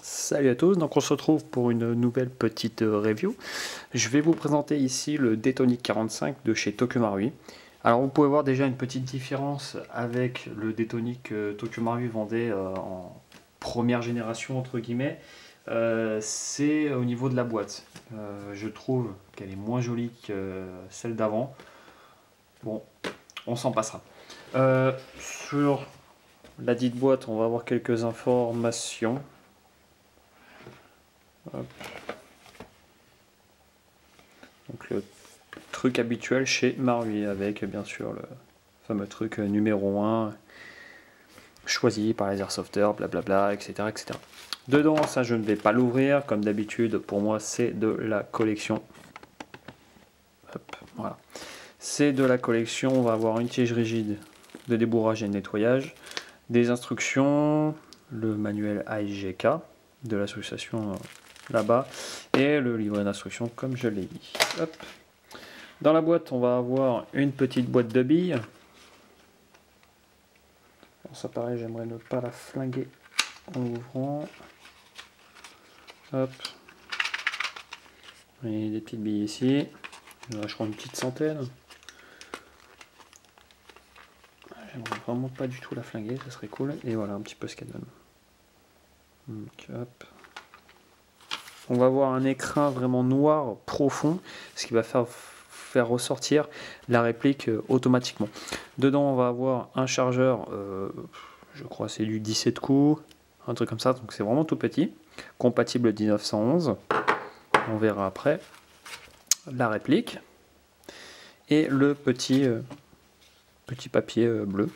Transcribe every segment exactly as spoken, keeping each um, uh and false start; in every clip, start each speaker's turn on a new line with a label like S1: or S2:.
S1: Salut à tous, donc on se retrouve pour une nouvelle petite review. Je vais vous présenter ici le D-Tonic quarante-cinq de chez Tokyo Marui. Alors vous pouvez voir déjà une petite différence avec le D-Tonic que Tokyo Marui vendait euh, en première génération entre guillemets. Euh, c'est au niveau de la boîte. Euh, je trouve qu'elle est moins jolie que celle d'avant. Bon, on s'en passera. Euh, sur la dite boîte, on va avoir quelques informations. Hop. Donc le truc habituel chez Marui avec bien sûr le fameux truc numéro un choisi par les airsofters, blablabla, et cetera, et cetera. Dedans, ça je ne vais pas l'ouvrir comme d'habitude. Pour moi, c'est de la collection. Hop, voilà. C'est de la collection. On va avoir une tige rigide de débourrage et de nettoyage, des instructions, le manuel A S G K de l'association là-bas et le livret d'instructions comme je l'ai dit. Hop. Dans la boîte, on va avoir une petite boîte de billes. Alors ça pareil, j'aimerais ne pas la flinguer en l'ouvrant. Hop. Et des petites billes ici. Là, je crois une petite centaine. J'aimerais vraiment pas du tout la flinguer, ça serait cool. Et voilà un petit peu ce qu'elle donne. Donc, hop. On va avoir un écrin vraiment noir profond, ce qui va faire, faire ressortir la réplique euh, automatiquement. Dedans, on va avoir un chargeur, euh, je crois c'est du dix-sept coups, un truc comme ça, donc c'est vraiment tout petit, compatible dix-neuf cent onze. On verra après la réplique et le petit, euh, petit papier euh, bleu.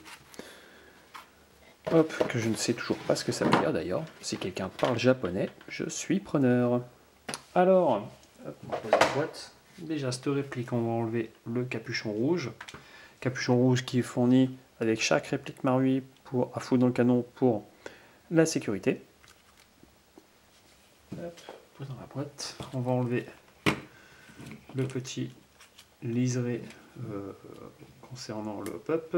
S1: Hop, que je ne sais toujours pas ce que ça veut dire d'ailleurs. Si quelqu'un parle japonais, je suis preneur. Alors, hop, on pose la boîte. Déjà, cette réplique, on va enlever le capuchon rouge. Capuchon rouge qui est fourni avec chaque réplique Marui pour, à foutre dans le canon pour la sécurité. Hop, on pose dans la boîte. On va enlever le petit liseré euh, concernant le pop.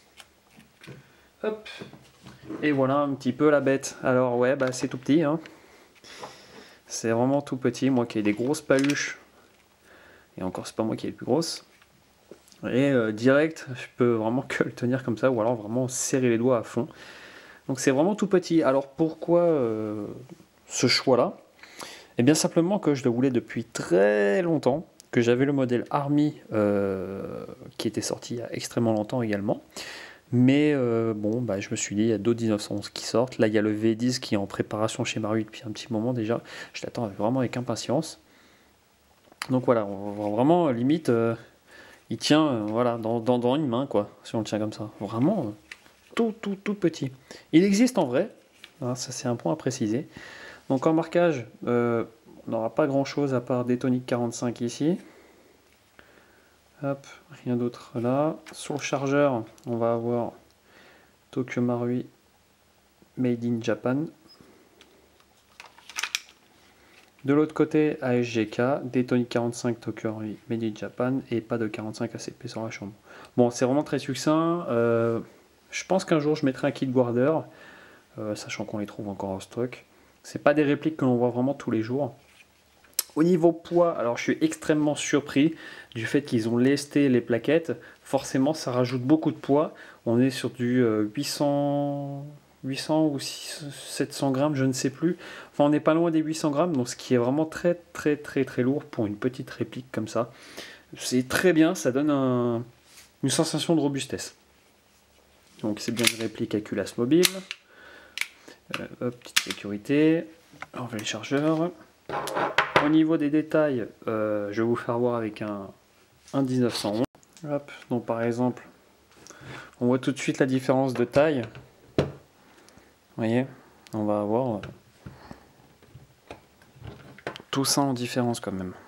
S1: Hop. Et voilà un petit peu la bête. Alors ouais, bah c'est tout petit, hein. C'est vraiment tout petit. Moi qui ai des grosses paluches, et encore c'est pas moi qui ai les plus grosses. Et euh, direct, je peux vraiment que le tenir comme ça, ou alors vraiment serrer les doigts à fond. Donc c'est vraiment tout petit. Alors pourquoi euh, ce choix-là? Eh bien simplement que je le voulais depuis très longtemps, que j'avais le modèle Army euh, qui était sorti il y a extrêmement longtemps également. Mais euh, bon, bah, je me suis dit, il y a d'autres dix-neuf cent onze qui sortent. Là, il y a le V dix qui est en préparation chez Marui depuis un petit moment déjà. Je l'attends vraiment avec impatience. Donc voilà, on voit vraiment, limite, euh, il tient euh, voilà, dans, dans, dans une main, quoi, si on le tient comme ça. Vraiment, euh, tout, tout, tout petit. Il existe en vrai, hein, ça c'est un point à préciser. Donc en marquage, euh, on n'aura pas grand-chose à part D-Tonic quarante-cinq ici. Hop, rien d'autre là. Sur le chargeur, on va avoir Tokyo Marui Made in Japan. De l'autre côté, A S G K, D-Tonic quarante-cinq Tokyo Marui Made in Japan et pas de quarante-cinq A C P sur la chambre. Bon, c'est vraiment très succinct. Euh, je pense qu'un jour je mettrai un kit guarder, euh, sachant qu'on les trouve encore en stock. C'est pas des répliques que l'on voit vraiment tous les jours. Au niveau poids, alors je suis extrêmement surpris du fait qu'ils ont lesté les plaquettes. Forcément, ça rajoute beaucoup de poids. On est sur du huit cents, huit cents ou sept cents grammes, je ne sais plus. Enfin, on n'est pas loin des huit cents grammes, donc ce qui est vraiment très très très très lourd pour une petite réplique comme ça. C'est très bien, ça donne un, une sensation de robustesse. Donc c'est bien une réplique à culasse mobile. Euh, hop, petite sécurité. On va les chargeurs. Au niveau des détails, euh, je vais vous faire voir avec un, un dix-neuf cent onze. Hop, donc par exemple, on voit tout de suite la différence de taille. Vous voyez, on va avoir tout ça en différence quand même.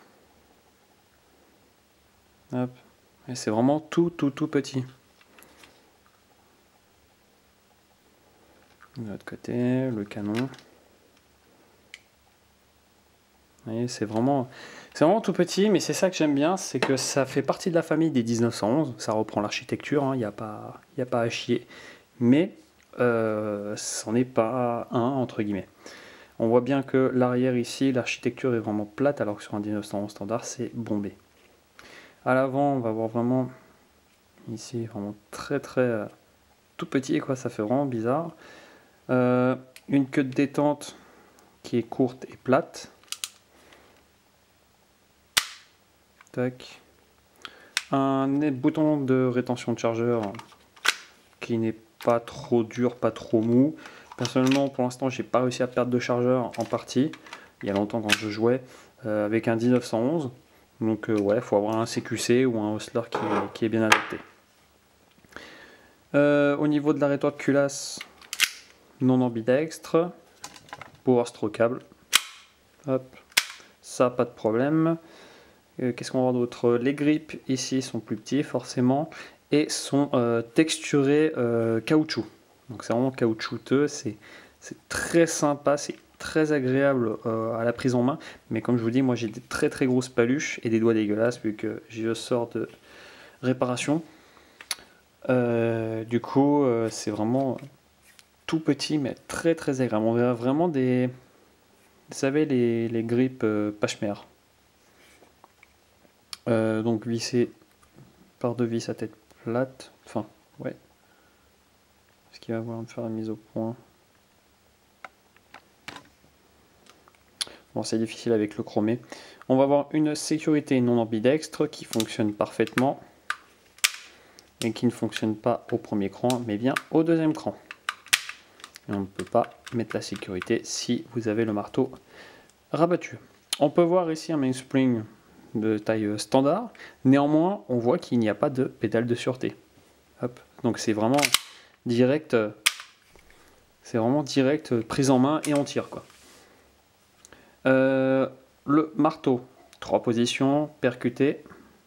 S1: Hop, et c'est vraiment tout, tout, tout petit. De l'autre côté, le canon. C'est vraiment, c'est vraiment tout petit, mais c'est ça que j'aime bien, c'est que ça fait partie de la famille des dix-neuf cent onze, ça reprend l'architecture, il hein, n'y a, a pas à chier, mais euh, c'en est pas un, entre guillemets. On voit bien que l'arrière ici, l'architecture est vraiment plate, alors que sur un dix-neuf cent onze standard, c'est bombé. À l'avant, on va voir vraiment ici, vraiment très très euh, tout petit, quoi, ça fait vraiment bizarre. Euh, une queue de détente qui est courte et plate. Tac. Un bouton de rétention de chargeur qui n'est pas trop dur, pas trop mou. Personnellement, pour l'instant, j'ai pas réussi à perdre de chargeur en partie. Il y a longtemps quand je jouais euh, avec un dix-neuf cent onze. Donc euh, ouais, il faut avoir un C Q C ou un Hostler qui est, qui est bien adapté. Euh, au niveau de la rétorque culasse, non ambidextre, power strokeable. Hop, ça pas de problème. Euh, Qu'est-ce qu'on va voir d'autre? Les grips ici sont plus petits forcément et sont euh, texturés euh, caoutchouc. Donc c'est vraiment caoutchouteux, c'est très sympa, c'est très agréable euh, à la prise en main. Mais comme je vous dis, moi j'ai des très très grosses paluches et des doigts dégueulasses vu que je sors de réparation. Euh, du coup, euh, c'est vraiment tout petit mais très très agréable. On verra vraiment des, vous savez, les, les grips euh, Pachmer. Euh, donc vissé par deux vis à tête plate. Enfin, ouais. Est-ce qu'il va vouloir me faire la mise au point? Bon, c'est difficile avec le chromé. On va avoir une sécurité non ambidextre qui fonctionne parfaitement et qui ne fonctionne pas au premier cran, mais bien au deuxième cran. Et on ne peut pas mettre la sécurité si vous avez le marteau rabattu. On peut voir ici un mainspring de taille standard. Néanmoins, on voit qu'il n'y a pas de pédale de sûreté. Hop. Donc c'est vraiment direct. C'est vraiment direct, prise en main et on tire, quoi. Euh, le marteau, trois positions, percuté.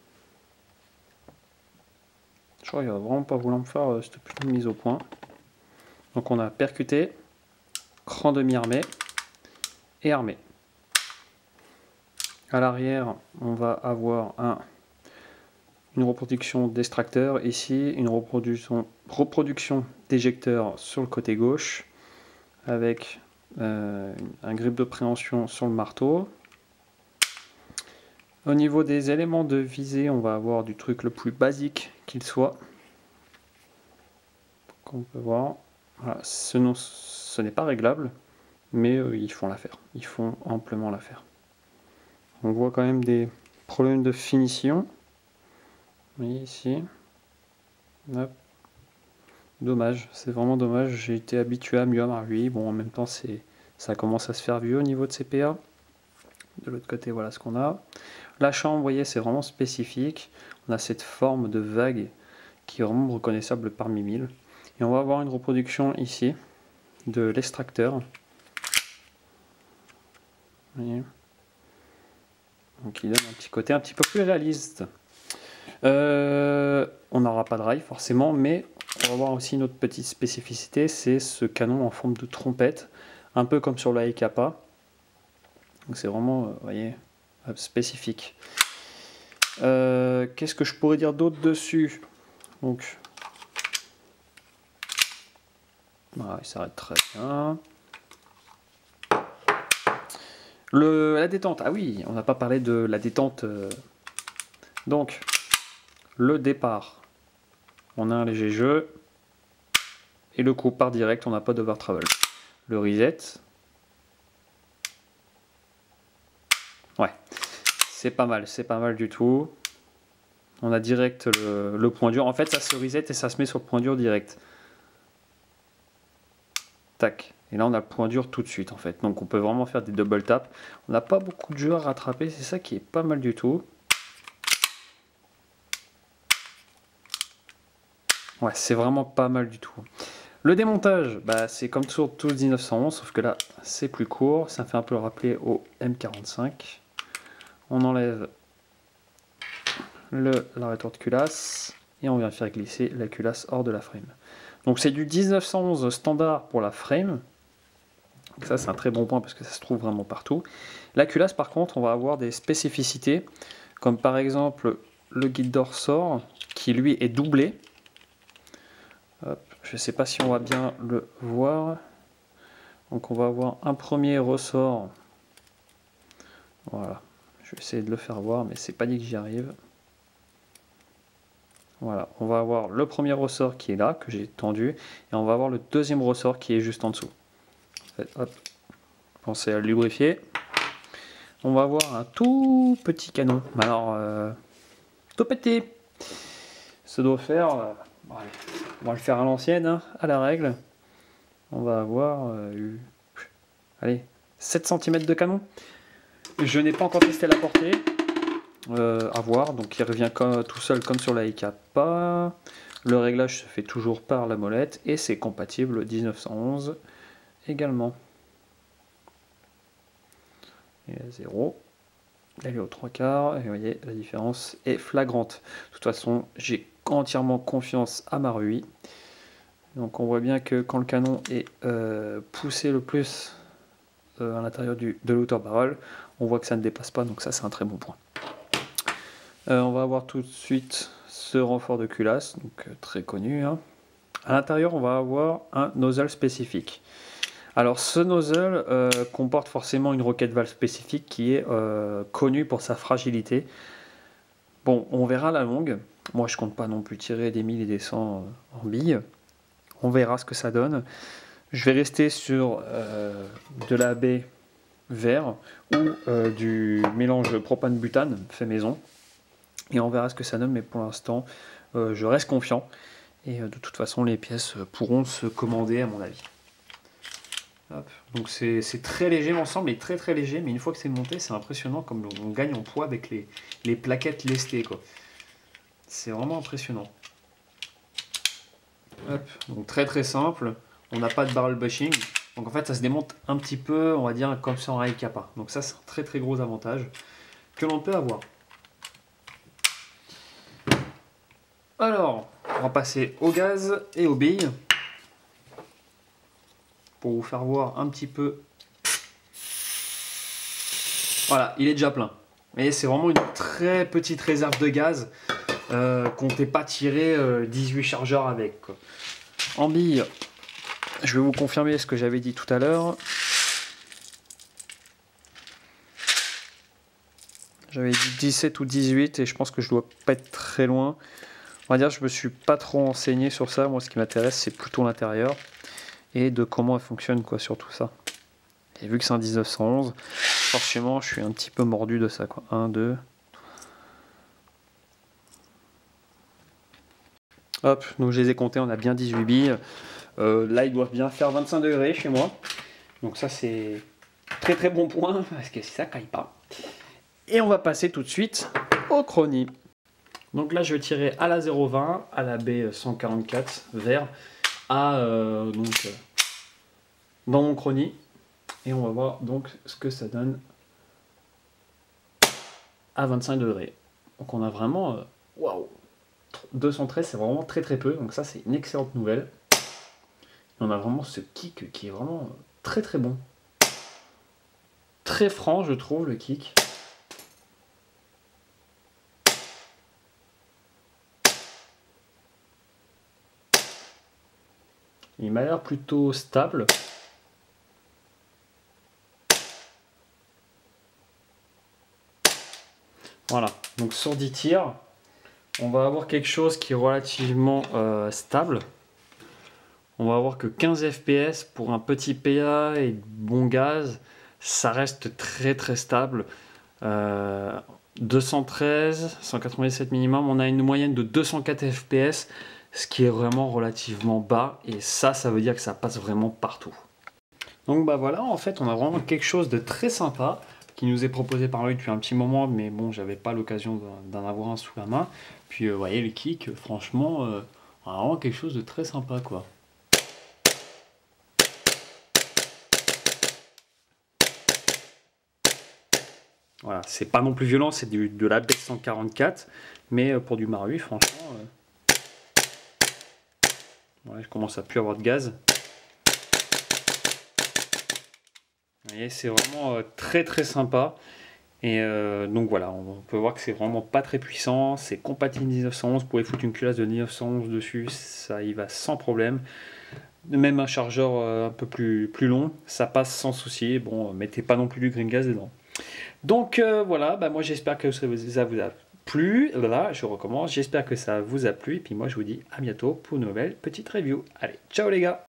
S1: Je crois qu'il va vraiment pas vouloir me faire euh, cette putain de mise au point. Donc on a percuté, cran demi-armé et armé. À l'arrière, on va avoir un, une reproduction d'extracteur ici, une reproduction, reproduction d'éjecteur sur le côté gauche, avec euh, un grip de préhension sur le marteau. Au niveau des éléments de visée, on va avoir du truc le plus basique qu'il soit. Comme on peut voir, voilà, ce, ce n'est pas réglable, mais euh, ils font l'affaire. Ils font amplement l'affaire. On voit quand même des problèmes de finition. Vous voyez ici. Hop. Dommage, c'est vraiment dommage. J'ai été habitué à mieux à lui. Bon, en même temps, c'est, ça commence à se faire vieux au niveau de C P A. De l'autre côté, voilà ce qu'on a. La chambre, vous voyez, c'est vraiment spécifique. On a cette forme de vague qui est vraiment reconnaissable parmi mille. Et on va avoir une reproduction ici de l'extracteur. Vous voyez. Donc il donne un petit côté un petit peu plus réaliste. Euh, on n'aura pas de rail forcément, mais on va voir aussi une autre petite spécificité, c'est ce canon en forme de trompette, un peu comme sur la E K P A. Donc c'est vraiment, vous voyez, spécifique. Euh, Qu'est-ce que je pourrais dire d'autre dessus? Donc, voilà, il s'arrête très bien. Le, la détente, ah oui, on n'a pas parlé de la détente. Euh, donc, le départ, on a un léger jeu. Et le coup part direct, on n'a pas d'over travel. Le reset. Ouais, c'est pas mal, c'est pas mal du tout. On a direct le, le point dur. En fait, ça se reset et ça se met sur le point dur direct. Tac. Et là, on a le point dur tout de suite, en fait. Donc, on peut vraiment faire des double taps. On n'a pas beaucoup de jeux à rattraper. C'est ça qui est pas mal du tout. Ouais, c'est vraiment pas mal du tout. Le démontage, bah, c'est comme sur tout le dix-neuf cent onze, sauf que là, c'est plus court. Ça fait un peu rappeler au M quarante-cinq. On enlève le, la rétorte culasse et on vient faire glisser la culasse hors de la frame. Donc c'est du dix-neuf cent onze standard pour la frame. Donc ça c'est un très bon point parce que ça se trouve vraiment partout. La culasse par contre on va avoir des spécificités comme par exemple le guide d'or sort qui lui est doublé. Hop, je ne sais pas si on va bien le voir. Donc on va avoir un premier ressort. Voilà, je vais essayer de le faire voir, mais c'est pas dit que j'y arrive. Voilà, on va avoir le premier ressort qui est là, que j'ai tendu, et on va avoir le deuxième ressort qui est juste en dessous. En fait, hop, pensez à le lubrifier. On va avoir un tout petit canon. Alors, euh, tout petit. Ça doit faire, euh, bon, allez, on va le faire à l'ancienne, hein, à la règle. On va avoir euh, eu, allez, sept centimètres de canon. Je n'ai pas encore testé la portée. Euh, à voir, donc il revient comme, tout seul comme sur la I K P A. Le réglage se fait toujours par la molette et c'est compatible dix-neuf cent onze également. Et à zéro, elle est aux trois quarts, et vous voyez la différence est flagrante. De toute façon, j'ai entièrement confiance à ma Rui. Donc on voit bien que quand le canon est euh, poussé le plus euh, à l'intérieur de l'outer barrel, on voit que ça ne dépasse pas, donc ça c'est un très bon point. Euh, on va avoir tout de suite ce renfort de culasse, donc euh, très connu. Hein. À l'intérieur, on va avoir un nozzle spécifique. Alors ce nozzle euh, comporte forcément une roquette valve spécifique qui est euh, connue pour sa fragilité. Bon, on verra à la longue. Moi, je compte pas non plus tirer des mille et des cents en billes. On verra ce que ça donne. Je vais rester sur euh, de la baie vert ou euh, du mélange propane-butane fait maison. Et on verra ce que ça donne, mais pour l'instant, euh, je reste confiant. Et euh, de toute façon, les pièces pourront se commander à mon avis. Hop. Donc c'est très léger, l'ensemble est très très léger, mais une fois que c'est monté, c'est impressionnant comme on gagne en poids avec les, les plaquettes lestées. C'est vraiment impressionnant. Hop. Donc très très simple, on n'a pas de barrel bushing. Donc en fait, ça se démonte un petit peu, on va dire, comme ça en I K P A. Donc ça, c'est un très très gros avantage que l'on peut avoir. Alors, on va passer au gaz et aux billes. Pour vous faire voir un petit peu. Voilà, il est déjà plein. Mais c'est vraiment une très petite réserve de gaz. Euh, comptez pas tirer euh, dix-huit chargeurs avec. Quoi. En billes, je vais vous confirmer ce que j'avais dit tout à l'heure. J'avais dit dix-sept ou dix-huit et je pense que je dois pas être très loin. On va dire que je me suis pas trop renseigné sur ça. Moi, ce qui m'intéresse, c'est plutôt l'intérieur et de comment elle fonctionne quoi sur tout ça. Et vu que c'est un dix-neuf cent onze, forcément, je suis un petit peu mordu de ça. Quoi. un, deux. Hop, donc je les ai comptés, on a bien dix-huit billes. Euh, là, ils doivent bien faire vingt-cinq degrés chez moi. Donc ça, c'est très très bon point, parce que ça caille pas. Et on va passer tout de suite au chrony. Donc là, je vais tirer à la zéro vingt, à la B cent quarante-quatre vert, à euh, donc euh, dans mon chrony. Et on va voir donc ce que ça donne à vingt-cinq degrés. Donc on a vraiment, waouh, deux cent treize, c'est vraiment très très peu. Donc ça, c'est une excellente nouvelle. Et on a vraiment ce kick qui est vraiment très très bon. Très franc, je trouve, le kick. Il m'a l'air plutôt stable. Voilà, donc sur dix tirs, on va avoir quelque chose qui est relativement euh, stable. On va avoir que quinze F P S pour un petit P A et bon gaz. Ça reste très très stable. Euh, deux cent treize, cent quatre-vingt-dix-sept minimum. On a une moyenne de deux cent quatre F P S, ce qui est vraiment relativement bas. Et ça, ça veut dire que ça passe vraiment partout. Donc bah voilà, en fait, on a vraiment quelque chose de très sympa qui nous est proposé par lui depuis un petit moment, mais bon, j'avais pas l'occasion d'en avoir un sous la main. Puis vous euh, voyez, le kick, franchement, euh, vraiment quelque chose de très sympa, quoi. Voilà, c'est pas non plus violent, c'est de la B cent quarante-quatre, mais pour du Marui, franchement, euh... ouais, je commence à plus avoir de gaz. Vous voyez, c'est vraiment euh, très très sympa. Et euh, donc voilà, on peut voir que c'est vraiment pas très puissant, c'est compatible dix-neuf cent onze, vous pouvez foutre une culasse de dix-neuf cent onze dessus, ça y va sans problème. Même un chargeur euh, un peu plus, plus long, ça passe sans souci. Bon, mettez pas non plus du green gas dedans. Donc euh, voilà, bah, moi j'espère que ça vous, ça vous a plu. Là, je recommence. J'espère que ça vous a plu. Et puis moi je vous dis à bientôt pour une nouvelle petite review. Allez, ciao les gars!